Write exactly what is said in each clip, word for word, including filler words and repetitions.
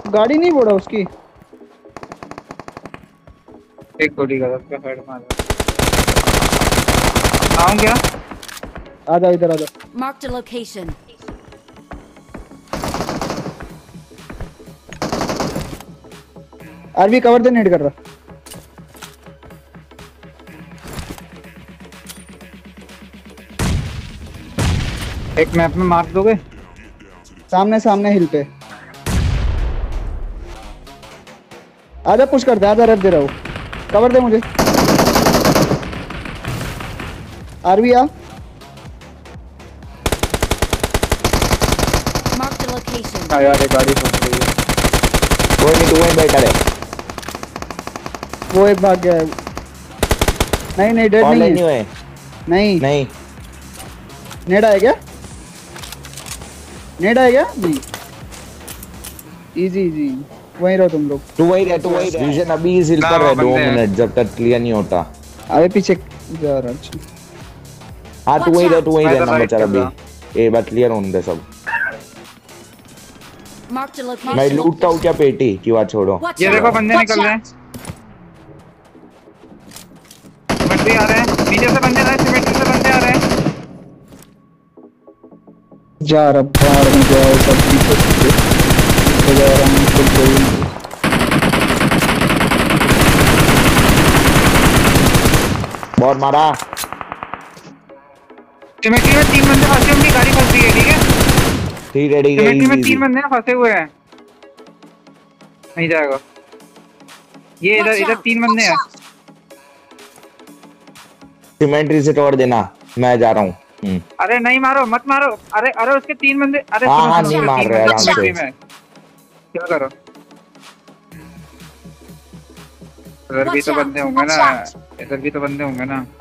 गाड़ी नहीं फोड़ा उसकी। एक गोली का उसका हेड मार आऊं क्या? आ जाओ इधर आ जाओ। Marked a location. आरवी कवर दे, नेट कर रहा। एक मैप में मार दोगे? सामने सामने हिल पे आजा, पुश कर दे, आजा रख दे रहा हूँ। कवर दे मुझे। आरवी आ। Marked a location. हाँ यार, एक गाड़ी फंस गई है। कोई नहीं, तू वहीं बैठा रहे। वो एक भाग गया है। नहीं नहीं, डेड नहीं नहीं है। हुए। नहीं नहीं नेड आया क्या? नेड आया क्या? नहीं। इजी इजी, वहीं रहो तुम लोग। तू वहीं रह, तू वहीं रह। विजन अभी इस हिल पर रह दो मिनट जब तक क्लियर नहीं होता। अबे पीछे जा रहा। अच्छा हाँ तू वहीं रह, तू वहीं मैं तो रहना राइट बचा कर अभी। रहा। ए बात क्लियर होने दे सब। Marked a मैं location. लूटता हूँ क्या पेटी की बात छोड़ो। Watch ये देखो out. बंदे निकल रहे हैं। बंदे आ रहे हैं नीचे से, बंदे आ रहे हैं सिमेंट से, बंदे आ रहे हैं। जा रहा बाहर में जाओ सब पीछे पीछे पीछे जा रहा हूँ खुद को ही। बहुत मारा। सिमेट्री में तीन बंदे फंसे, उनकी गाड़ी फंस गई है। ठीक है, ठीक है ठीक है। सिमेट्री में easy, तीन easy। बंदे फंसे हुए हैं, नहीं जाएगा ये। इधर Watch इधर out. तीन बंदे हैं। सिमेंट्री से तोड़ देना, मैं जा रहा हूँ। हम्म। अरे नहीं मारो, मत मारो। अरे अरे उसके तीन बंदे। अरे हाँ, सुनो, हाँ, सुनो, नहीं तीन मार बंदे रहे, आराम से। सिमेट्री में। क्या करो, इधर भी तो Watch out. बंदे होंगे Watch ना, out. इधर भी तो बंदे होंगे ना।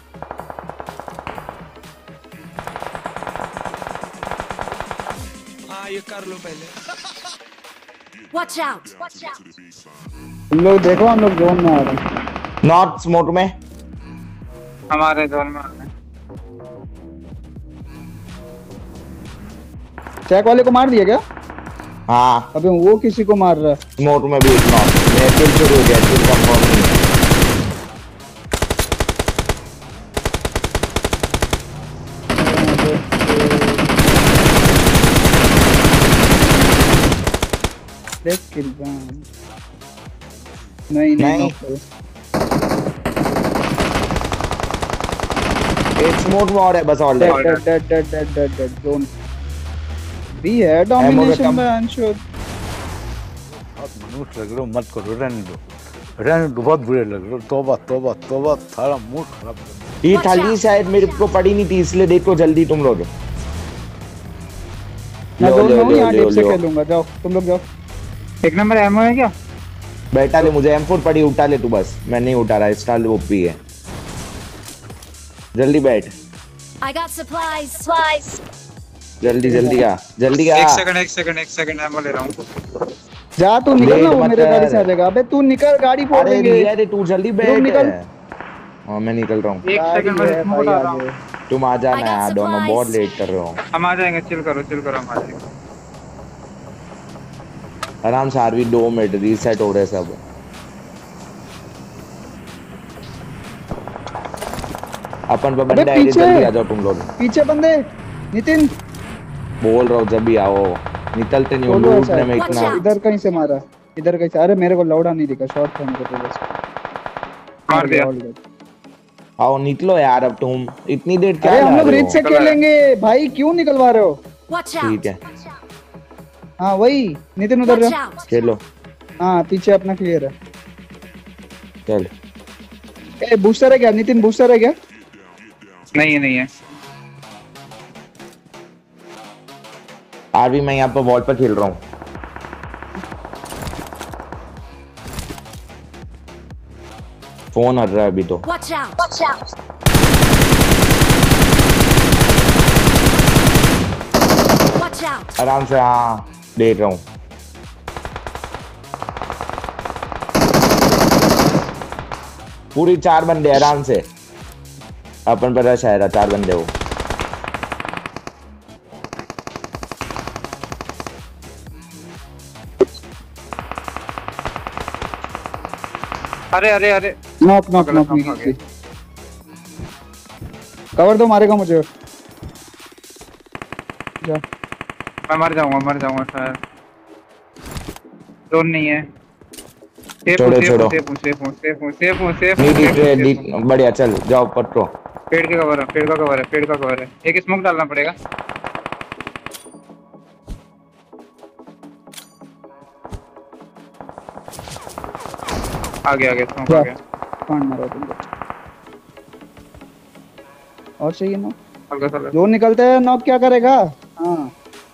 हाँ ये कर लो पहले। Watch out. Watch out. तुम लोग देखो, हम लोग जोन में आ रहे हैं। नॉर्थ स्मोक में। हमारे जोन में आ रहे हैं। चेक वाले को मार दिया क्या? हाँ अबे वो किसी को मार रहा है। स्मोक में भी एक नॉर्थ। मेरा किल शुरू हो गया, किल कंफर्म नहीं है। देख किल नहीं नहीं, नहीं। नहीं। एक स्मोक में और है बस। All dead right. Dead dead dead dead dead dead zone भी है। डोमिनेशन में अंशुल। बहुत मनुष्य लग रहे हो, मत करो, रहने दो रहने दो, बहुत बुरे लग रहे हो। तौबा तौबा तौबा, थारा मूड खराब कर दिया। ये थाली शायद मेरे को पड़ी नहीं थी, इसलिए देखो जल्दी तुम लोग। मैं लो, जोन लो, में हूँ, लो, यहाँ लो, डिप से लो। खेलूंगा। जाओ तुम लोग जाओ। एक नंबर एमओ है क्या? बैठा ले, मुझे एम फोर पड़ी, उठा ले तू बस। मैं नहीं उठा रहा, स्टाइल ओपी है। जल्दी बैठ, I got supplies. Supplies. जल्दी जल्दी आ, जल्दी आ। एक सेकंड एक सेकंड एक सेकंड एमओ ले रहा हूँ। जा तू निकल ना, लेट वो मत मेरे गाड़ी कर। से आ जाएगा। अबे तू निकल, गाड़ी फोड़ अरे देंगे। रिया रे, तू जल्दी तुम बैठ। निकल। हाँ मैं निकल रहा हूँ। एक गाड़ी सेकंड में है इसमें भाई बता रहा हूँ। आगे। तुम आ जाना I got यार, दोनों supplies. बहुत लेट कर रहे हो। हम आ जाएंगे, चिल करो चिल करो, हम आ जाएंगे। आराम से। आरवी दो मिनट रीसेट हो रहे सब। अपन पर अबे बंदे आए, पीछे। जल्दी आ जाओ तुम लोग। पीछे बंदे। नितिन बोल रहा हूँ जब भी आओ, निकलते नहीं हो बोलो लूटने में Watch इतना। out. इधर कहीं से मारा, इधर कहीं से। अरे मेरे को लौड़ा नहीं दिखा, शॉट था मेरे को बस। मार दिया। all good। आओ निकलो यार, अब तुम इतनी देर क्या अरे हम ला लोग रहे रिच से हो? खेलेंगे भाई, क्यों निकलवा रहे हो? Watch out. ठीक है हाँ वही नितिन उधर Watch जा। out. खेलो, हाँ पीछे अपना क्लियर है। चल। ए बूस्टर है क्या नितिन? बूस्टर है क्या? नहीं है नहीं है। आरवी मैं यहाँ पर वॉल पर खेल रहा हूँ। फोन हट रहा है अभी तो। Watch out. Watch out. Watch out. आराम से, हाँ देख रहा हूँ। पूरी चार बंदे आराम से। अपन पर रश आएगा, चार बंदे हो। अरे अरे अरे नॉक नॉक नॉक गलत नीचे कवर दो, मारेगा मुझे। जा मैं मर जाऊंगा मर जाऊंगा शायद। जोन नहीं है। सेफ छोड़ो, हूँ सेफ छोड़ो। हूँ सेफ हूँ सेफ हूँ सेफ हूँ सेफ हूँ सेफ हूँ नीड सेफ हूँ, इट सेफ हूँ। बढ़िया, चल जाओ पटो। पेड़ के कवर है पेड़ का कवर है पेड़ का कवर है। एक स्मोक डालना पड़ेगा। आगे आगे स्मोक आ जा। गया। कौन मारा तुमको? और चाहिए नॉक? हल्का सा लगा। जो निकलते हैं नॉक क्या करेगा? हाँ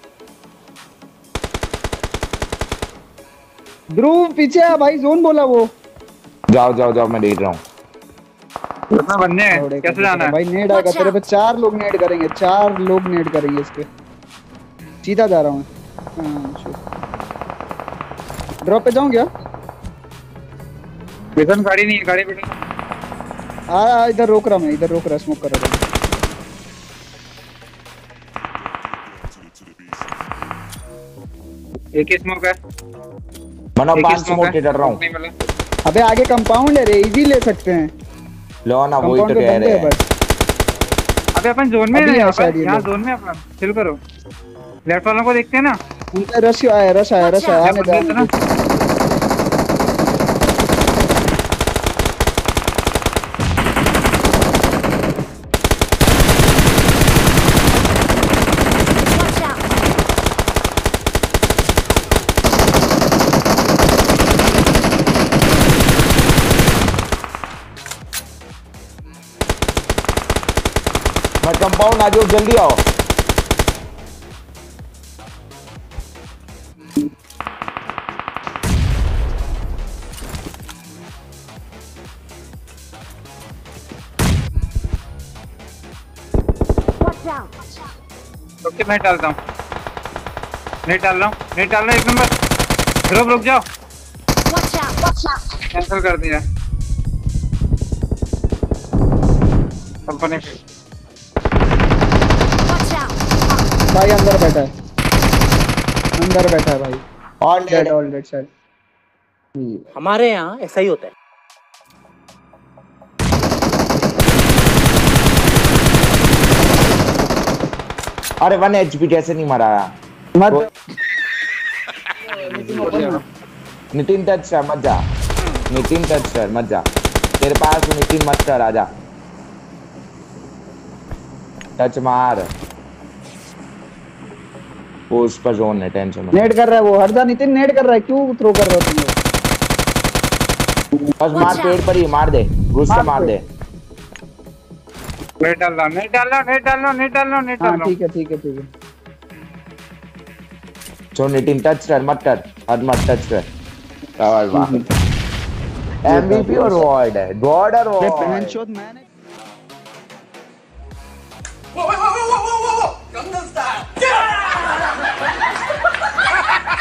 ध्रुव पीछे है भाई, जोन बोला वो। जाओ जाओ जाओ, मैं देख रहा हूँ। कितना बनने हैं? दौड़े कैसे कर जाना है? भाई? नेड आएगा Watch तेरे पे, out. चार लोग नेड करेंगे, चार लोग नेड करेंगे इस पे। सीधा जा रहा हूँ मैं। ड्रॉप पे जाऊँ क्या? विजन गाड़ी नहीं है गाड़ी पे। आ इधर रोक रहा मैं, इधर रोक रहा, स्मोक कर रहा। एक ही स्मोक है। मनो एक ही पांच स्मोक स्मोक है। डर रहा हूँ। नहीं मिला। अबे आगे कंपाउंड है रे, इजी ले सकते हैं। लो ना, वही तो कंपाउंड पे कह बंदे रहे हैं हैं। बस अबे अपन जोन में अभी है है यहाँ शायद पर। ये यहाँ लोग। जोन में अपन चिल करो। लेफ्ट वालों को देखते हैं ना। उनका रश आया, रश आया, रश आया, आने दे, आने ना। दे। Watch out. मैं कंपाउंड आ जाओ, जल्दी आओ। Watch out. ओके मैं डालता हूँ। नेट डाल रहा हूँ नेट डाल रहा हूँ। एक नंबर। रुक रुक जाओ। Watch out. Watch out. Cancel कर दिया। कंपनी पे। Watch out. भाई अंदर बैठा है, अंदर बैठा है भाई। All dead, dead. All dead शायद। हमारे यहाँ ऐसा ही होता है। अरे वन एचपी कैसे नहीं मरा? मत नितिन टच कर मत जा। नितिन टच कर मत जा। तेरे पास तो नितिन मत कर, आजा। टच मार। वो उस पर जोन है, टेंशन मत। नेड कर रहा है वो, हट जा नितिन, नेड कर रहा है, क्यों थ्रो कर रहे हो तुम लोग? बस मार, पेड़ पर ही मार दे, घुस से मार दे। नेट डाल रहा हूँ नेट डाल रहा हूँ नेट डाल रहा हूँ नेट डाल रहा हूँ नेट डाल हाँ रहा हूँ। ठीक है ठीक है ठीक है। जो नितिन टच कर मत कर, हद मत टच कर। और वाह, एमवीपी और वॉर्ड है, वॉर्ड और अरे वॉर्ड। बहन चोद मैंने Whoa, whoa, whoa, whoa, whoa, whoa! Gangnam Style!